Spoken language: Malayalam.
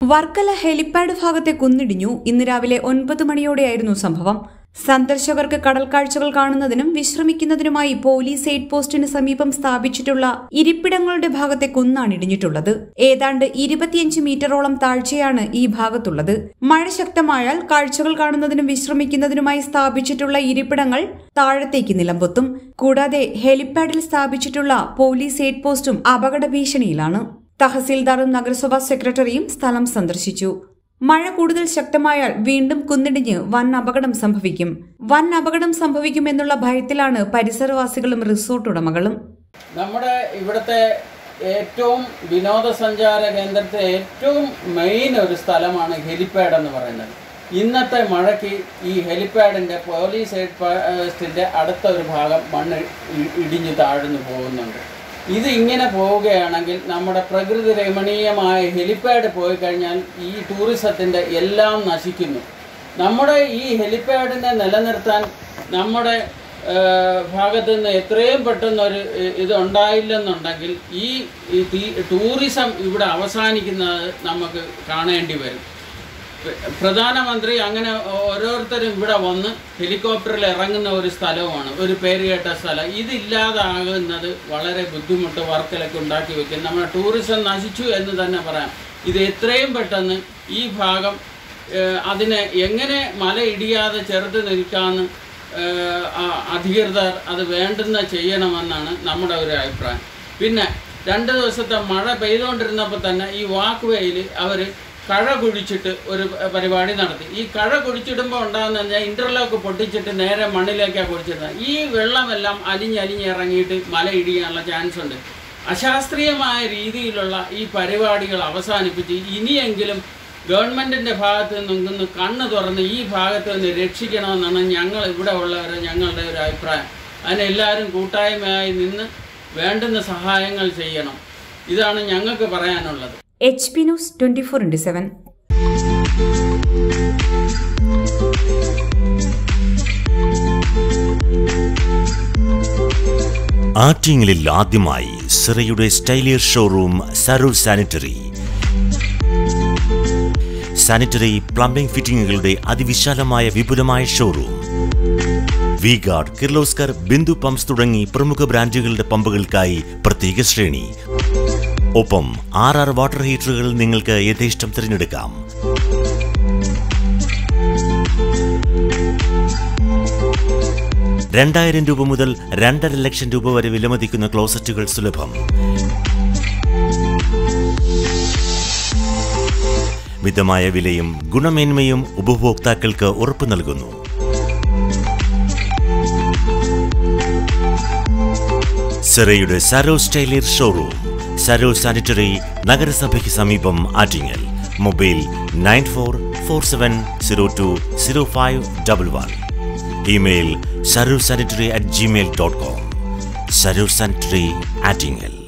വർക്കല ഹെലിപാഡ് ഭാഗത്തെ കുന്നിടിഞ്ഞു. ഇന്ന് രാവിലെ 9 മണിയോടെയായിരുന്നു സംഭവം. സന്ദർശകർക്ക് കടൽ കാഴ്ചകൾ കാണുന്നതിനും വിശ്രമിക്കുന്നതിനുമായി പോലീസ് എയ്ഡ് പോസ്റ്റിന് സമീപം സ്ഥാപിച്ചിട്ടുള്ള ഇരിപ്പിടങ്ങളുടെ ഭാഗത്തെ കുന്നാണ് ഇടിഞ്ഞിട്ടുള്ളത്. ഏതാണ്ട് 25 മീറ്ററോളം താഴ്ചയാണ് ഈ ഭാഗത്തുള്ളത്. മഴ ശക്തമായാൽ കാഴ്ചകൾ കാണുന്നതിനും വിശ്രമിക്കുന്നതിനുമായി സ്ഥാപിച്ചിട്ടുള്ള ഇരിപ്പിടങ്ങൾ താഴത്തേക്ക് നിലംപൊത്തും. കൂടാതെ ഹെലിപാഡിൽ സ്ഥാപിച്ചിട്ടുള്ള പോലീസ് എയ്ഡ് പോസ്റ്റും അപകട ഭീഷണിയിലാണ്. തഹസിൽദാറും നഗരസഭാ സെക്രട്ടറിയും സ്ഥലം സന്ദർശിച്ചു. മഴ കൂടുതൽ ശക്തമായാൽ വീണ്ടും കുന്നിടിഞ്ഞ് വൻ അപകടം സംഭവിക്കുമെന്നുള്ള ഭയത്തിലാണ് പരിസരവാസികളും റിസോർട്ട് ഉടമകളും. നമ്മുടെ ഇവിടുത്തെ ഏറ്റവും വിനോദസഞ്ചാര കേന്ദ്രത്തെ ഏറ്റവും മെയിൻ ഒരു സ്ഥലമാണ് ഹെലിപാഡ് എന്ന് പറയുന്നത്. ഇന്നത്തെ മഴയ്ക്ക് ഈ ഹെലിപാഡിൻ്റെ പോലീസ് എയ്ഡ് പോസ്റ്റിൻ്റെ അടുത്ത ഒരു ഭാഗം മണ്ണ് ഇടിഞ്ഞ് താഴ്ന്നു പോകുന്നുണ്ട്. ഇത് ഇങ്ങനെ പോവുകയാണെങ്കിൽ നമ്മുടെ പ്രകൃതി രമണീയമായ ഹെലിപാഡ് പോയി കഴിഞ്ഞാൽ ഈ ടൂറിസത്തിൻ്റെ എല്ലാം നശിക്കുന്നു. നമ്മുടെ ഈ ഹെലിപാഡിനെ നിലനിർത്താൻ നമ്മുടെ ഭാഗത്തു നിന്ന് എത്രയും പെട്ടെന്നൊരു ഇതുണ്ടായില്ലെന്നുണ്ടെങ്കിൽ ഈ ടൂറിസം ഇവിടെ അവസാനിക്കുന്നത് നമുക്ക് കാണേണ്ടി വരും. പ്രധാനമന്ത്രി അങ്ങനെ ഓരോരുത്തരും ഇവിടെ വന്ന് ഹെലികോപ്റ്ററിൽ ഇറങ്ങുന്ന ഒരു സ്ഥലവുമാണ്, ഒരു പേരുകേട്ട സ്ഥലം. ഇതില്ലാതാകുന്നത് വളരെ ബുദ്ധിമുട്ട് വർക്കലൊക്കെ ഉണ്ടാക്കി വയ്ക്കും. നമ്മുടെ ടൂറിസം നശിച്ചു എന്ന് തന്നെ പറയാം. ഇത് എത്രയും പെട്ടെന്ന് ഈ ഭാഗം അതിനെ എങ്ങനെ മല ഇടിയാതെ ചെറുത്ത് നിൽക്കാമെന്ന് അധികൃതർ അത് വേണ്ടുന്ന ചെയ്യണമെന്നാണ് നമ്മുടെ ഒരു അഭിപ്രായം. പിന്നെ 2 ദിവസത്തെ മഴ പെയ്തുകൊണ്ടിരുന്നപ്പോൾ തന്നെ ഈ വാക്ക് വേയിൽ അവർ കഴ കുഴിച്ചിട്ട് ഒരു പരിപാടി നടത്തി. ഈ കഴ കുഴിച്ചിടുമ്പോൾ ഉണ്ടാകുന്ന പറഞ്ഞാൽ ഇൻ്റർലോക്ക് പൊട്ടിച്ചിട്ട് നേരെ മണ്ണിലേക്കാണ് കുഴിച്ചിടുന്നത്. ഈ വെള്ളമെല്ലാം അലിഞ്ഞിറങ്ങിയിട്ട് മല ഇടിയാനുള്ള ചാൻസ് ഉണ്ട്. അശാസ്ത്രീയമായ രീതിയിലുള്ള ഈ പരിപാടികൾ അവസാനിപ്പിച്ച് ഇനിയെങ്കിലും ഗവൺമെൻറ്റിൻ്റെ ഭാഗത്ത് നിന്നൊന്ന് കണ്ണ് തുറന്ന് ഈ ഭാഗത്ത് നിന്ന് രക്ഷിക്കണമെന്നാണ് ഞങ്ങൾ ഇവിടെ ഉള്ളവരെ ഞങ്ങളുടെ ഒരു അഭിപ്രായം. അതിനെല്ലാവരും കൂട്ടായ്മയായി നിന്ന് വേണ്ടുന്ന സഹായങ്ങൾ ചെയ്യണം. ഇതാണ് ഞങ്ങൾക്ക് പറയാനുള്ളത്. HP news 24/7. ആറ്റിങ്ങലിൽ ആദ്യമായി സിറയുടെ സ്റ്റൈലിയർ ഷോറൂം സരൂർ സാനിറ്ററി. സാനിറ്ററി പ്ലംബിംഗ് ഫിറ്റിംഗുകളുടെ അതിവിശാലമായ വിപുലമായ ഷോറൂം. വി-ഗാർഡ്, കിർലോസ്കർ, ബിന്ദു പമ്പ്സ് തുടങ്ങി പ്രമുഖ ബ്രാൻഡുകളുടെ പമ്പുകൾക്കായി പ്രത്യേക ശ്രേണി. ഒപ്പം 6 വാട്ടർ ഹീറ്ററുകൾ നിങ്ങൾക്ക് യഥേഷ്ടം തിരഞ്ഞെടുക്കാം. ₹2,000 മുതൽ ₹2,50,000 വരെ വിലമതിക്കുന്ന ക്ലോസറ്റുകൾ സുലഭം. മിതമായ വിലയും ഗുണമേന്മയും ഉപഭോക്താക്കൾക്ക് ഉറപ്പു നൽകുന്നു. സിറയുടെ സരോ സ്റ്റൈലിയർ ഷോറൂം, സരോ സാനിറ്ററി, നഗരസഭയ്ക്ക് സമീപം, Attingal. Mobile 9447020511. Email sarosanitary@gmail.com. Saro sanitary, Attingal.